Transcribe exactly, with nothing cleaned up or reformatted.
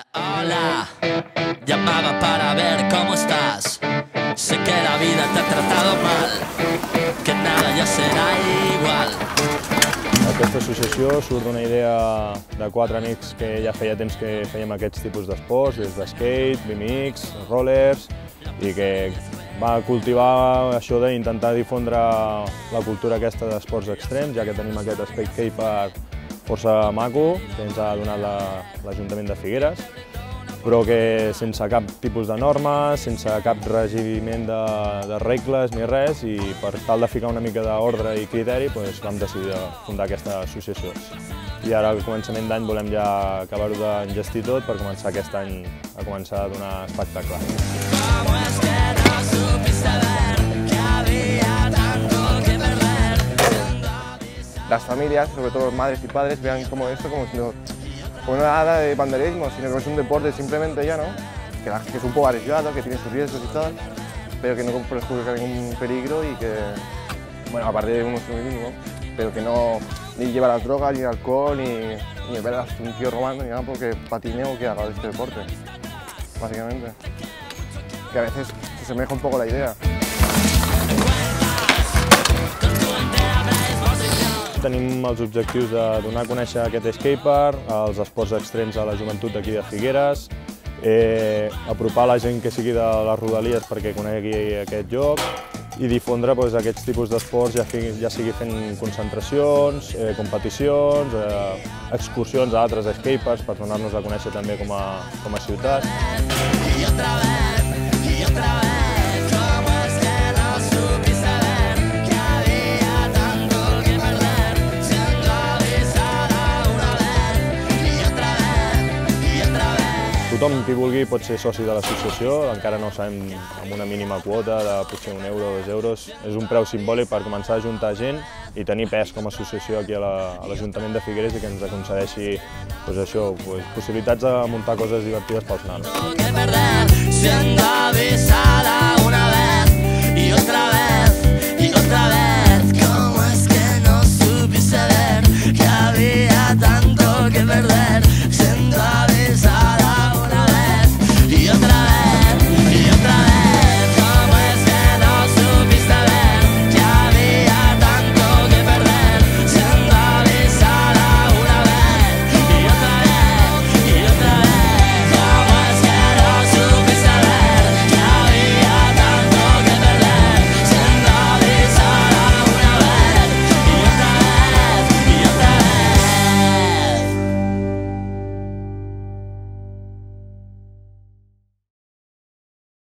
Hola, llamaba para ver cómo estás. Sé que la vida te ha tratado mal, que nada ja serà igual. Aquesta associació surt d'una idea de quatre amics que ja feia temps que fèiem aquests tipus d'esports, des de skate, B M X, rollers, i que va cultivar això d'intentar difondre la cultura aquesta d'esports extrems, ja que tenim aquest skatepark força maco que ens ha donat l'Ajuntament de Figueres, però que sense cap tipus de normes, sense cap regiment de, de regles ni res, i per tal de ficar una mica d'ordre i criteri doncs vam decidir fundar aquesta associació. I ara al començament d'any volem ja acabar-ho d'engestir tot per començar aquest any a començar a donar espectacle. Las familias, sobre todo madres y padres, vean como esto como si no, como nada de banderismo, sino que es un deporte simplemente ya, ¿no? Que, la, que es un poco arriesgado, que tiene sus riesgos y tal, pero que no perjudica ningún peligro y que, bueno, aparte de uno mínimo, pero que no ni lleva las drogas, ni alcohol, ni, ni ver a un tío robando, ni nada porque patine o que haga este deporte, básicamente. Que a veces se asemeja un poco la idea. Tenim els objectius de donar a conèixer aquest skatepark, els esports extrems a la joventut d'aquí de Figueres, eh, apropar la gent que sigui de les rodalies perquè conegui aquest lloc i difondre doncs, aquests tipus d'esports, ja, ja sigui fent concentracions, eh, competicions, eh, excursions a altres skateparks per donar-nos a conèixer també com a, com a ciutat. I otra vez, i otra vez. Tothom qui vulgui pot ser soci de l'associació, encara no sabem amb una mínima quota de potser un euro o dos euros. És un preu simbòlic per començar a juntar gent i tenir pes com a associació aquí a l'Ajuntament de Figueres i que ens aconsegueixi doncs això, doncs, possibilitats de muntar coses divertides pels nanos.